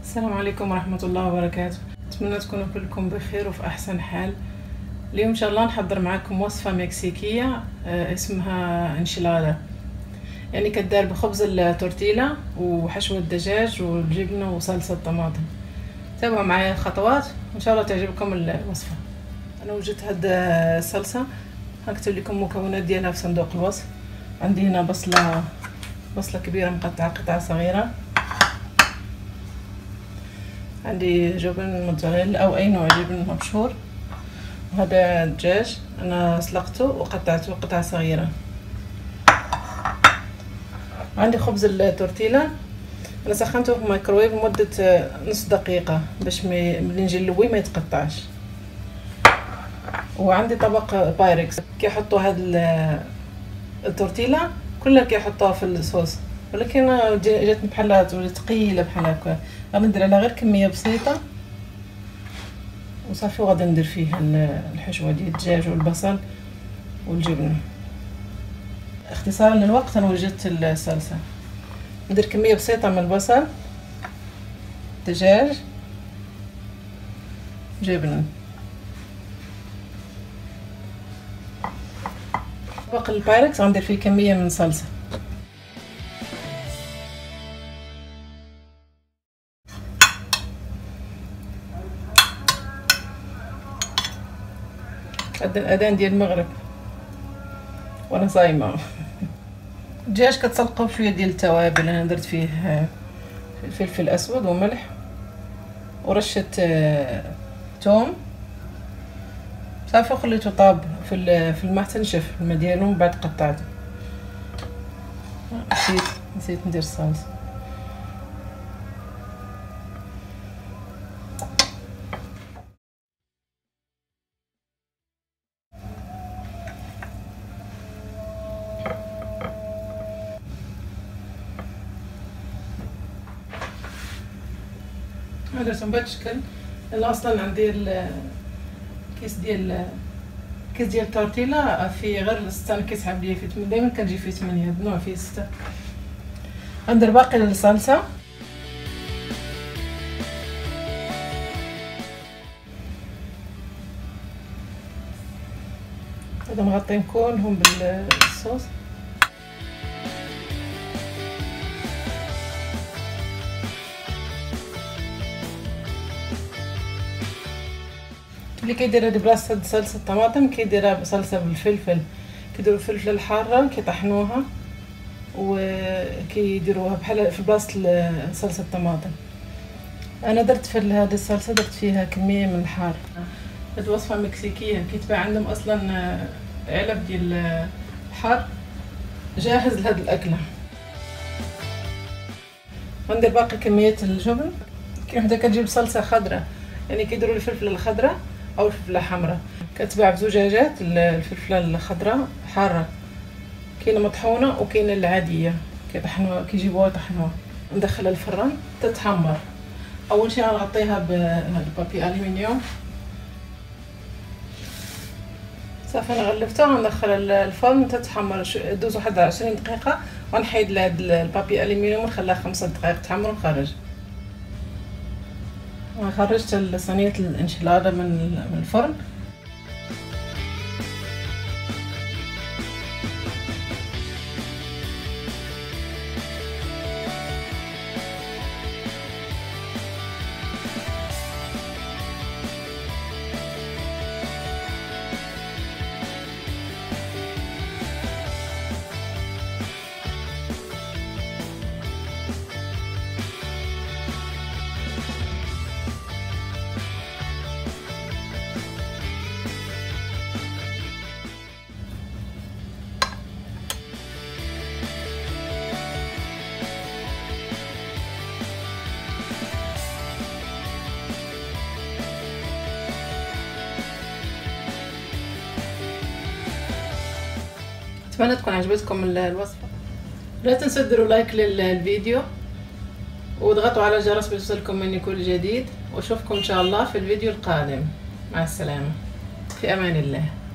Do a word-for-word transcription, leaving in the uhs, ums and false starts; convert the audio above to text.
السلام عليكم ورحمة الله وبركاته. أتمنى تكونوا كلكم بخير وفي أحسن حال. اليوم إن شاء الله نحضر معكم وصفة مكسيكية اسمها انشيلادا، يعني كدار بخبز التورتيلا وحشو الدجاج والجبنة وصلصة الطماطم. تابعوا معايا الخطوات وإن شاء الله تعجبكم الوصفة. أنا وجدت هاد الصلصة، هكتب لكم مكونات ديالها في صندوق الوصف. عندي هنا بصلة بصلة كبيرة مقطعة قطع صغيرة، عندي جبن موتزاريلا او اي نوع جبن مبشور، وهذا الدجاج انا سلقته وقطعته قطع صغيره. عندي خبز التورتيلا انا سخنته في الميكروويف لمده نص دقيقه باش ملي نجي نلوي ما يتقطعش. وعندي طبق بايركس كيحطوا هاد التورتيلا كلها كيحطوها في الصوص، ولكن جاتني بحال تولي ثقيله بحال هكا. غادي ندير عليها غير كميه بسيطه وصافي، وغادي ندير فيه الحشوه ديال الدجاج والبصل والجبنه. اختصارا للوقت انا وجدت الصلصه، ندير كميه بسيطه من البصل، دجاج، جبن. طبق البايركس غندير فيه كميه من الصلصه. هذا الاذان ديال المغرب وانا صايمه. الدجاج كتسلقوه بشويه ديال التوابل، انا درت فيه فلفل اسود وملح ورشه ثوم صافي، وخليته طاب في في الماء تنشف الماء ديالو، من بعد قطعته. نسيت نسيت ندير الصلصه. درتهم بهذا الشكل. انا اصلا عندي الكيس ديال كيس ديال التورتيلا فيه غير ستة، انا كيسحب ليا فيه ثمانية، دائما كنجي فيه ثمانية، هاد النوع فيه ستة. غندير باقي الصلصه. هذا مغطين كلهم بالصوص. اللي كيدير هذه بلاصه صلصه الطماطم كيديرها بصلصه بالفلفل، كيديروا الفلفل الحاره كيطحنوها وكيديروها بحال في بلاصه صلصه الطماطم. انا درت في هذه الصلصه درت فيها كميه من الحار. هذه وصفه مكسيكيه كيتباع عندهم اصلا علب ديال الحار جاهز لهاد الاكله. غندير باقي كميه الجبن. كاين وحده كتجيب صلصه خضراء، يعني كيديروا الفلفله الخضراء او الفلفله الحمراء، كتباع بزجاجات. الفلفله الخضراء حاره، كاينه مطحونه وكاينه العاديه كيطحنوها كيجيبوها يطحنوها. ندخلها الفران تتحمر. اول شيء غنغطيها بهذا البابي الومنيوم صافي. انا غلفتها وندخل الفرن تتحمر، دوز واحد عشرين دقيقه ونحيد لهذا البابي الومنيوم ونخليها خمسة دقائق تحمر ونخرج. خرجت صينيه الانشيلادا من الفرن. اتمنى تكون عجبتكم الوصفه. لا تنسوا ديروا لايك للفيديو واضغطوا على الجرس باش يوصلكم مني كل جديد، واشوفكم ان شاء الله في الفيديو القادم. مع السلامه، في امان الله.